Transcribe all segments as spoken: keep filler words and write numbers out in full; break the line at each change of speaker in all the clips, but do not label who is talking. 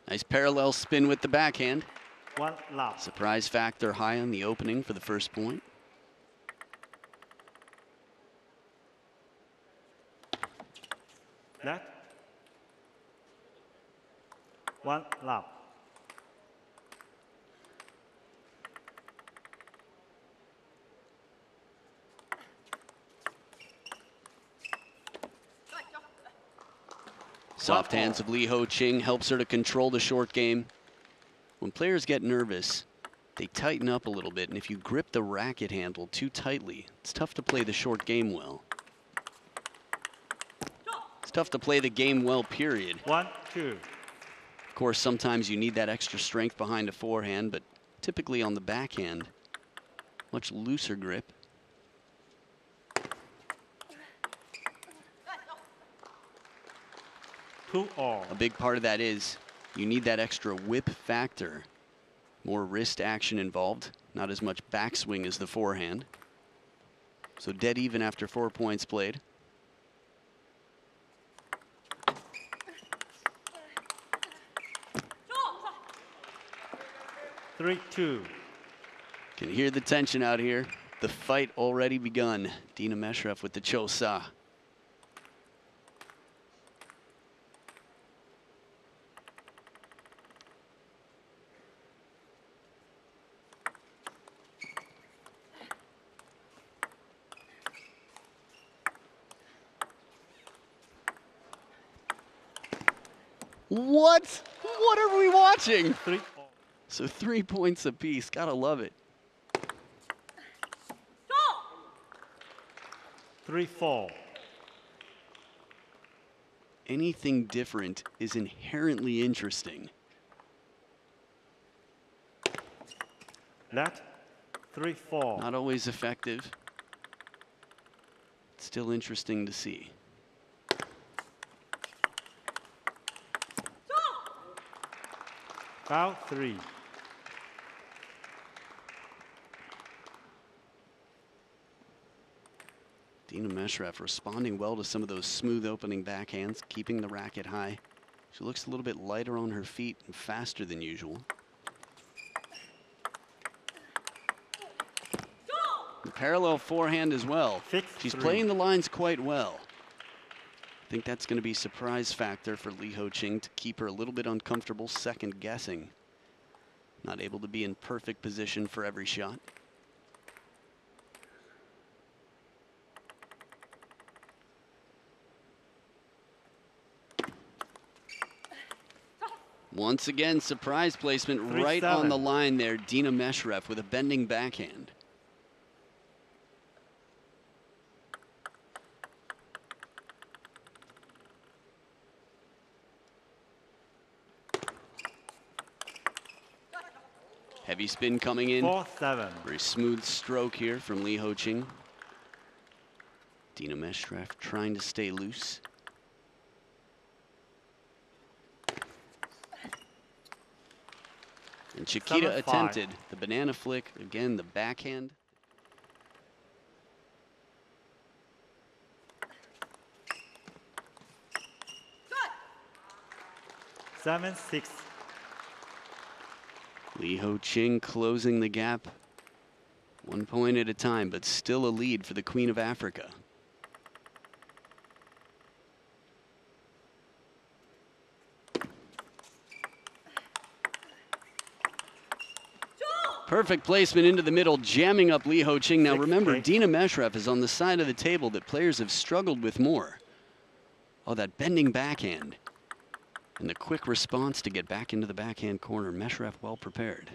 Nice parallel spin with the backhand.
One love.
Surprise factor high on the opening for the first point.
Net. One love.
Soft hands of Li Ho-Ching helps her to control the short game. When players get nervous, they tighten up a little bit, and if you grip the racket handle too tightly, it's tough to play the short game well. It's tough to play the game well, period.
One, two.
Of course, sometimes you need that extra strength behind a forehand, but typically on the backhand, much looser grip.
Two all.
A big part of that is you need that extra whip factor. More wrist action involved, not as much backswing as the forehand. So dead even after four points played.
Three, two.
Can hear the tension out here. The fight already begun. Dina Meshreff with the Chosa. What? What are we watching?
Three,
so three points apiece. Gotta love it.
Three, four.
Anything different is inherently interesting.
Net. Three, four.
Not always effective. It's still interesting to see.
Foul, three.
Dina Meshreff responding well to some of those smooth opening backhands, keeping the racket high. She looks a little bit lighter on her feet and faster than usual. The parallel forehand as well.
Six,
She's
three.
playing the lines quite well. I think that's going to be surprise factor for Li Ho-Ching to keep her a little bit uncomfortable, second guessing. Not able to be in perfect position for every shot. Once again, surprise placement
Three,
right
seven.
on the line there. Dina Meshreff with a bending backhand. Heavy spin coming in.
Four, seven.
Very smooth stroke here from Li Ho-Ching. Dina Meshreff trying to stay loose. And Chiquita
Seven, five.
attempted the banana flick. Again, the backhand.
Seven, six.
Li Ho-Ching closing the gap. One point at a time, but still a lead for the Queen of Africa. Perfect placement into the middle, jamming up Li Ho-Ching. Now remember,
Six,
Dina Meshreff is on the side of the table that players have struggled with more. Oh, that bending backhand. And the quick response to get back into the backhand corner. Meshreff well prepared.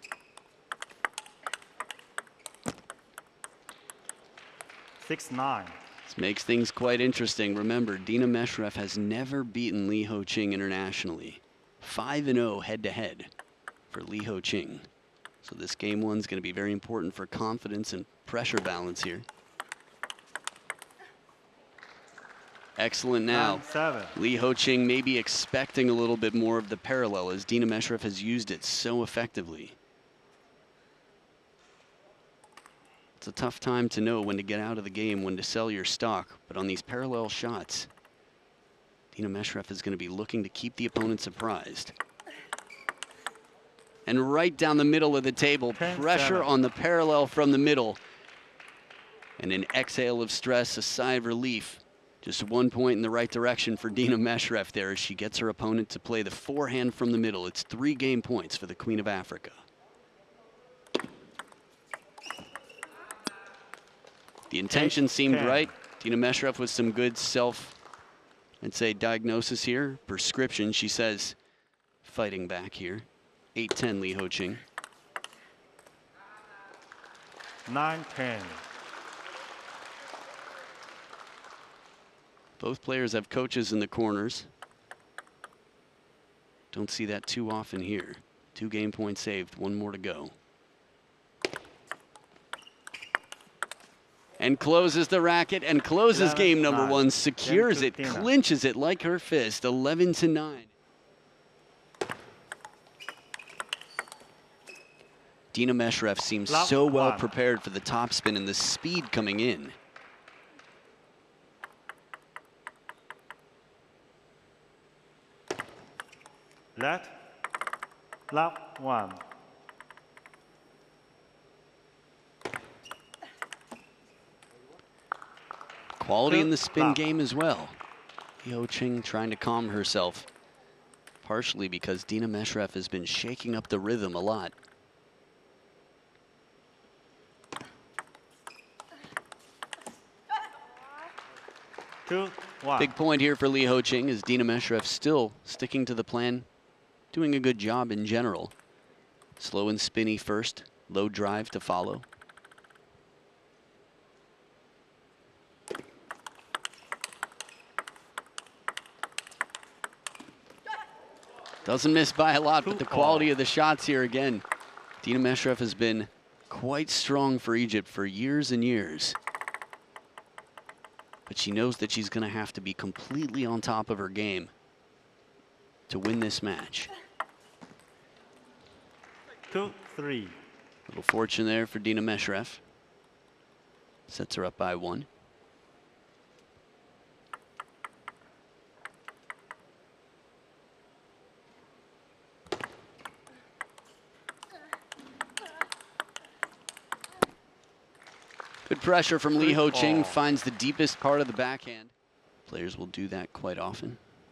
Six, nine.
This makes things quite interesting. Remember, Dina Meshreff has never beaten Li Ho-Ching internationally. five and oh head-to-head for Li Ho-Ching. So this game one's going to be very important for confidence and pressure balance here. Excellent now.
Nine, seven.
Li Ho-Ching may be expecting a little bit more of the parallel as Dina Meshreff has used it so effectively. It's a tough time to know when to get out of the game, when to sell your stock, but on these parallel shots, Dina Meshreff is going to be looking to keep the opponent surprised. and right down the middle of the table.
ten
Pressure
seven.
on the parallel from the middle. And an exhale of stress, a sigh of relief. Just one point in the right direction for Dina Meshreff there as she gets her opponent to play the forehand from the middle. It's three game points for the Queen of Africa. The intention
Eight,
seemed
ten.
right. Dina Meshreff with some good self, I'd say, diagnosis here. Prescription, she says, fighting back here. eight ten Li Ho-Ching.
nine ten.
Both players have coaches in the corners. Don't see that too often here. Two game points saved, one more to go. And closes the racket and closes
eleven,
game number
nine.
one, secures
Game
it,
to Dina.
clinches it like her fist, eleven to nine. Dina Meshreff seems
Love
so well
one.
prepared for the topspin and the speed coming in.
Let. Love one.
Quality in
Two,
the spin
love.
game as well. Li Ho-Ching trying to calm herself, partially because Dina Meshreff has been shaking up the rhythm a lot.
Two, one.
Big point here for Li Ho-Ching as Dina Meshreff still sticking to the plan, doing a good job in general. Slow and spinny first, low drive to follow. Doesn't miss by a lot, but the quality of the shots here again. Dina Meshreff has been quite strong for Egypt for years and years. But she knows that she's going to have to be completely on top of her game to win this match.
Two, three.
Little fortune there for Dina Meshreff. Sets her up by one. Good pressure from Li
Good
Ho-Ching,
ball.
finds the deepest part of the backhand. Players will do that quite often.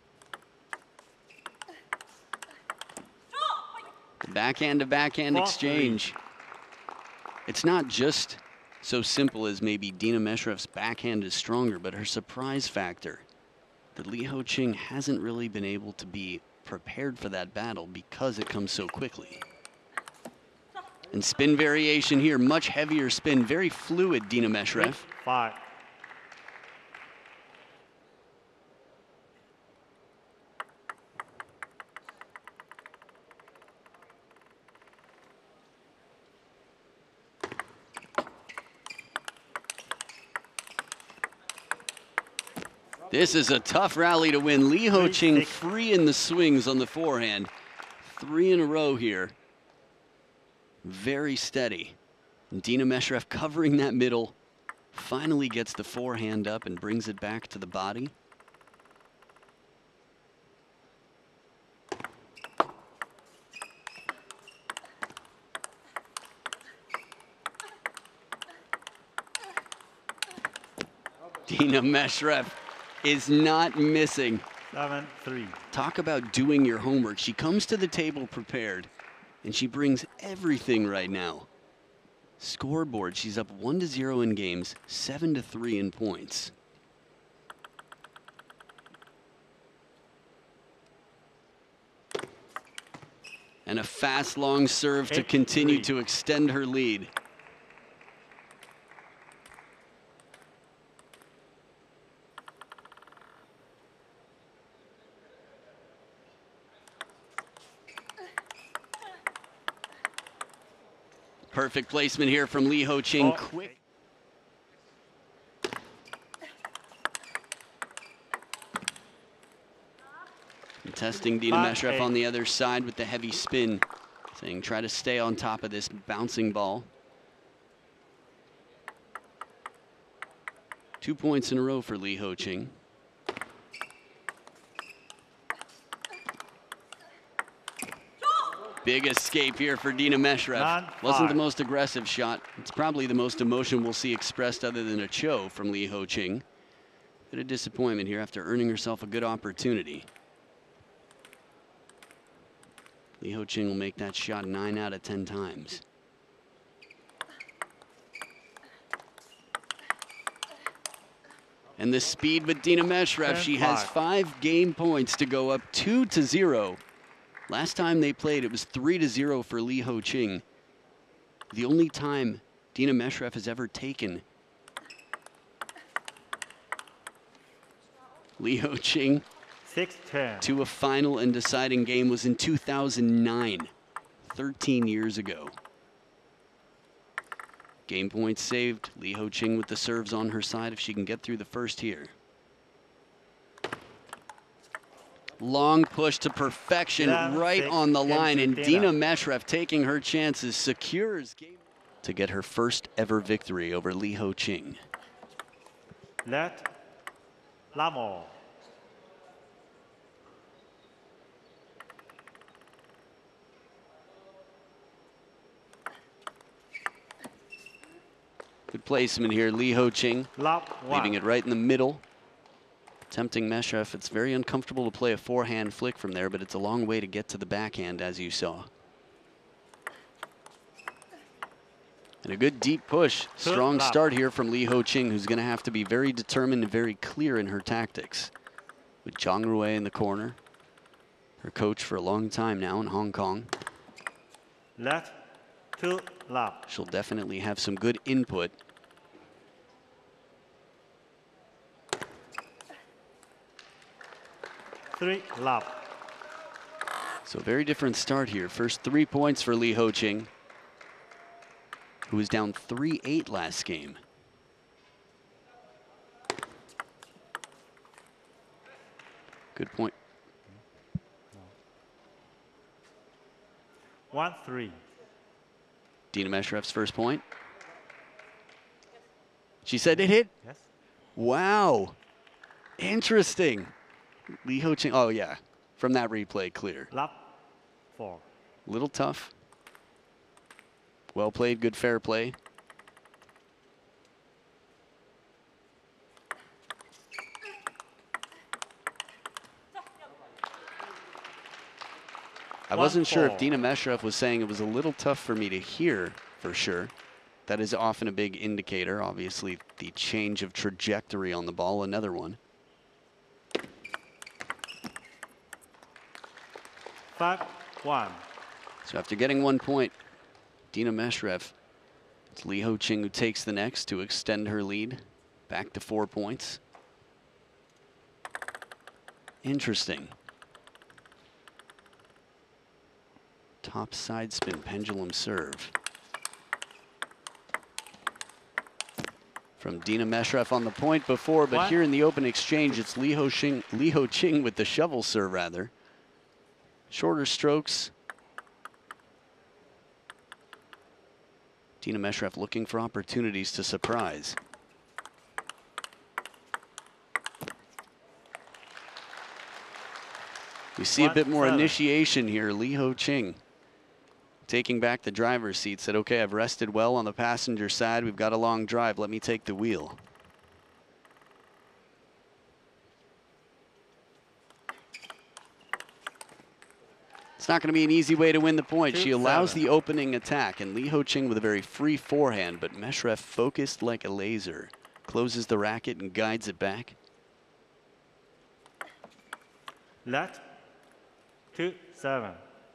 The backhand to backhand
Four,
exchange. It's not just so simple as maybe Dina Meshreff's backhand is stronger, but her surprise factor. That Li Ho-Ching hasn't really been able to be prepared for that battle because it comes so quickly. And spin variation here, much heavier spin, very fluid, Dina Meshreff.
Five.
This is a tough rally to win. Li Ho-Ching
six.
free in the swings on the forehand. Three in a row here. Very steady. And Dina Meshreff covering that middle. Finally gets the forehand up and brings it back to the body. Dina Meshreff is not missing.
Seven, three.
Talk about doing your homework. She comes to the table prepared, and she brings everything right now. Scoreboard, she's up one to zero in games, seven to three in points. And a fast, long serve to
Eight,
continue
three.
to extend her lead. Perfect placement here from Li Ho-Ching.
Four,
Quick. And testing Dina
Five,
Meshreff
eight.
on the other side with the heavy spin, saying try to stay on top of this bouncing ball. Two points in a row for Li Ho-Ching. Big escape here for Dina Meshrev.
Nine,
Wasn't the
five.
most aggressive shot. It's probably the most emotion we'll see expressed other than a cho from Li Ho-ching. Bit of disappointment here after earning herself a good opportunity. Li Ho-ching will make that shot nine out of ten times. And the speed with Dina Meshrev. She has five game points to go up two to zero. Last time they played, it was three to zero for Li Ho-ching. The only time Dina Meshrev has ever taken Li Ho-ching
six ten.
to a final and deciding game was in two thousand nine, thirteen years ago. Game points saved. Li Ho-ching with the serves on her side if she can get through the first here. Long push to perfection,
Eleven,
right
six,
on the line, and
Dina.
Dina Meshrev taking her chances, secures game to get her first ever victory over Li Ho-ching.
Let Lamo.
Good placement here, Li Ho-ching,
Love
leaving
one.
it right in the middle. Tempting Meshrev. It's very uncomfortable to play a forehand flick from there, but it's a long way to get to the backhand, as you saw. And a good deep push. Strong start here from Li Ho-ching, who's going to have to be very determined and very clear in her tactics. With Zhang Ruwei in the corner, her coach for a long time now in Hong Kong.
Let two love.
She'll definitely have some good input.
Three love.
So very different start here. First three points for Li Ho-ching, who was down three eight last game. Good point.
One three.
Dina Meshrev's first point. She said it hit?
Yes.
Wow. Interesting. Li Ho-ching, oh yeah, from that replay, clear.
Love four.
Little tough. Well played, good fair play. I
One,
wasn't sure if
four.
Dina Meshrev was saying it was a little tough for me to hear for sure. That is often a big indicator. Obviously, the change of trajectory on the ball, another one.
Five one.
So after getting one point, Dina Meshrev, it's Li Ho-ching who takes the next to extend her lead back to four points. Interesting. Top side spin pendulum serve from Dina Meshrev on the point before, but
What?
here in the open exchange, it's Li Ho-ching, Li Ho-ching with the shovel serve rather. Shorter strokes. Dina Meshrev looking for opportunities to surprise. We see a
One,
bit more
seven.
initiation here. Li Ho-ching taking back the driver's seat, said, okay, I've rested well on the passenger side. We've got a long drive. Let me take the wheel. It's not going to be an easy way to win the point.
Two,
She allows
seven.
the opening attack, and Li Ho-ching with a very free forehand, but Meshrev focused like a laser. Closes the racket and guides it back.
Let two seven.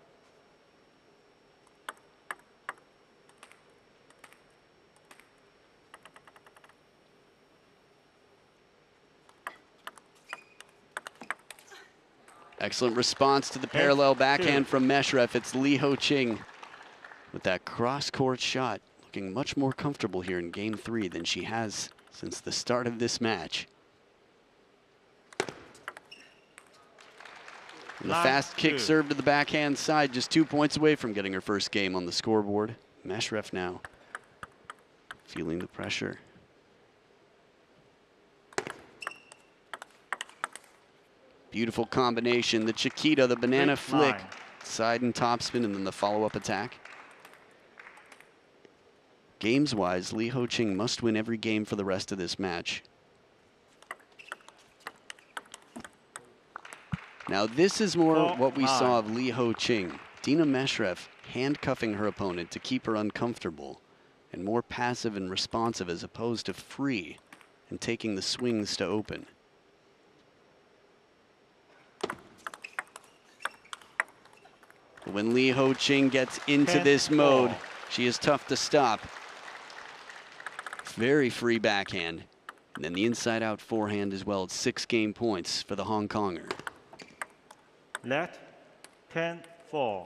Excellent response to the parallel backhand
two.
from Meshrev. It's Li Ho-ching with that cross-court shot, looking much more comfortable here in game three than she has since the start of this match. And the
Line
fast kick
two.
serve to the backhand side, just two points away from getting her first game on the scoreboard. Meshrev now feeling the pressure. Beautiful combination, the Chiquita, the banana
Eight,
flick.
nine.
side and topspin and then the follow-up attack. Games-wise, Li Ho-Ching must win every game for the rest of this match. Now this is more
Four,
what we
nine.
saw of Li Ho-Ching. Dina Meshreff handcuffing her opponent to keep her uncomfortable, and more passive and responsive as opposed to free and taking the swings to open. When Li Ho-Ching gets into
Ten,
this mode,
four.
she is tough to stop. Very free backhand. And then the inside-out forehand as well. It's six game points for the Hong Konger.
Let ten four.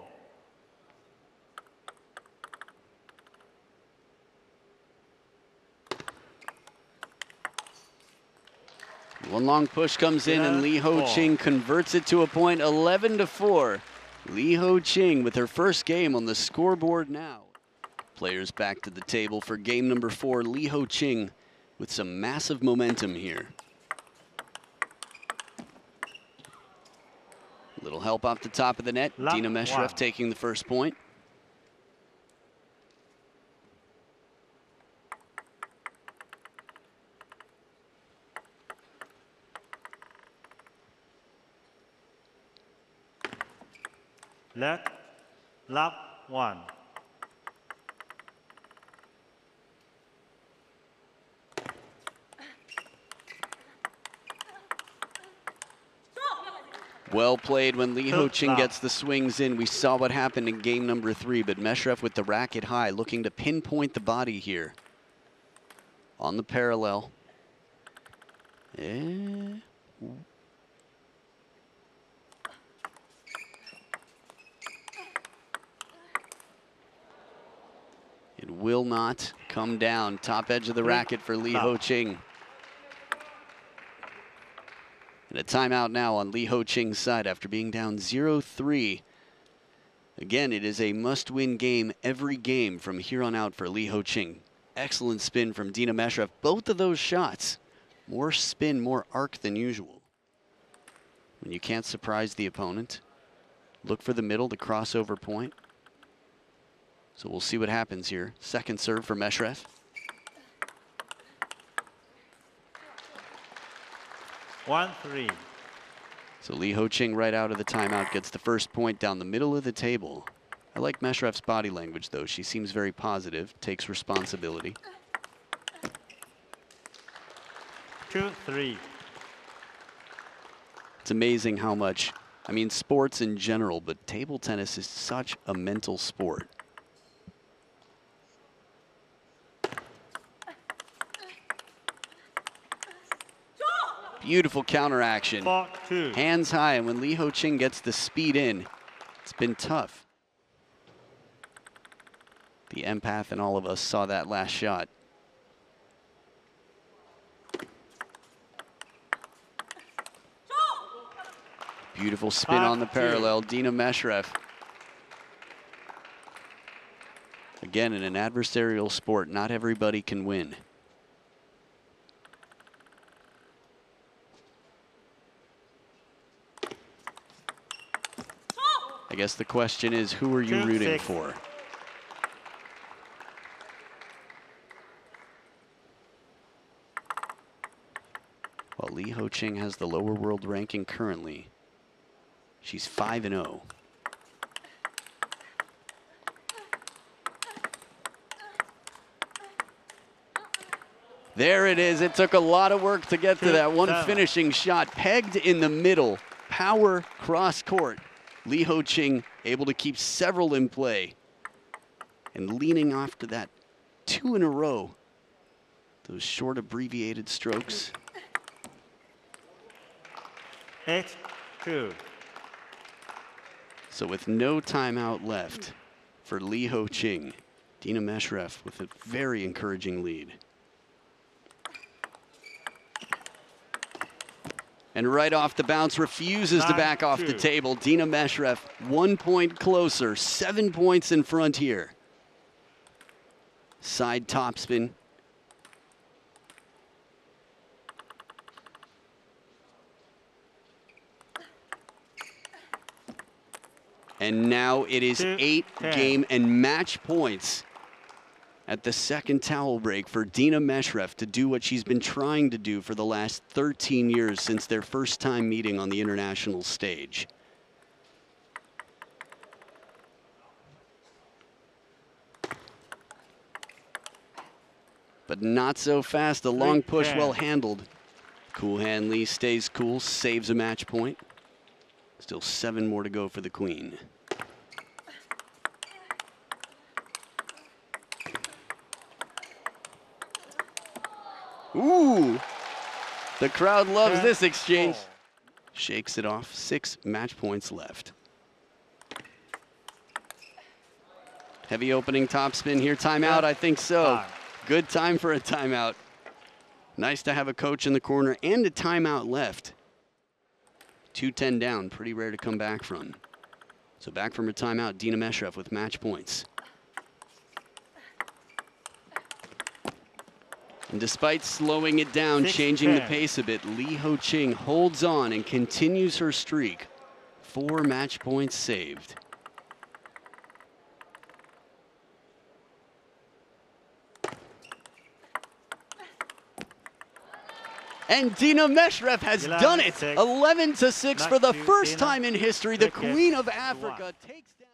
One long push comes in and
Yeah,
Li Ho-Ching converts it to a point, eleven to four. Li Ho-Ching with her first game on the scoreboard now. Players back to the table for game number four. Li Ho-Ching with some massive momentum here. Little help off the top of the net.
Love
Dina Meshreff
one.
taking the first point.
Let love one.
Well played when Li
Good
Ho-Ching
job.
gets the swings in. We saw what happened in game number three, but Meshreff with the racket high, looking to pinpoint the body here. On the parallel. Eh. It will not come down. Top edge of the
Three,
racket for Li
love.
Ho-Ching. And a timeout now on Li Ho-Ching's side after being down zero three. Again, it is a must-win game every game from here on out for Li Ho-Ching. Excellent spin from Dina Meshreff. Both of those shots, more spin, more arc than usual. When you can't surprise the opponent, look for the middle, the crossover point. So we'll see what happens here. Second serve for Meshreff.
One three.
So Li Ho-Ching right out of the timeout gets the first point down the middle of the table. I like Meshreff's body language though. She seems very positive, takes responsibility.
Two three.
It's amazing how much, I mean sports in general, but table tennis is such a mental sport. Beautiful counter action.
Four two.
Hands high, and when Li Ho-Ching gets the speed in, it's been tough. The empath in all of us saw that last shot. Beautiful spin
Five,
on the
two.
parallel. Dina Meshreff. Again, in an adversarial sport, not everybody can win. I guess the question is, who are you
Two,
rooting
six.
for? Well, Li Ho-Ching has the lower world ranking currently. She's five and oh. There it is. It took a lot of work to get to
Two,
that one
seven.
finishing shot. Pegged in the middle. Power cross court. Li Ho-Ching able to keep several in play. And leaning off to that two in a row. Those short abbreviated strokes.
Eight two.
So with no timeout left for Li Ho-Ching, Dina Meshreff with a very encouraging lead. And right off the bounce, refuses to
Nine,
back off the
two.
table. Dina Meshreff, one point closer, seven points in front here. Side topspin. And now it is
Two,
eight
ten.
game and match points at the second towel break for Dina Meshreff to do what she's been trying to do for the last thirteen years since their first time meeting on the international stage. But not so fast. A long push, well handled. Cool Hand Lee stays cool, saves a match point. Still seven more to go for the queen. Ooh, the crowd loves this exchange. Shakes it off, six match points left. Heavy opening topspin here, timeout, I think so. Good time for a timeout. Nice to have a coach in the corner and a timeout left. two ten down, pretty rare to come back from. So back from her timeout, Dina Meshreff with match points. And despite slowing it down,
Six,
changing the
ten.
pace a bit, Lee Ho-Ching holds on and continues her streak. Four match points saved. And Dina Meshreff has done it. eleven to six for the first time in history. The Queen of Africa takes down.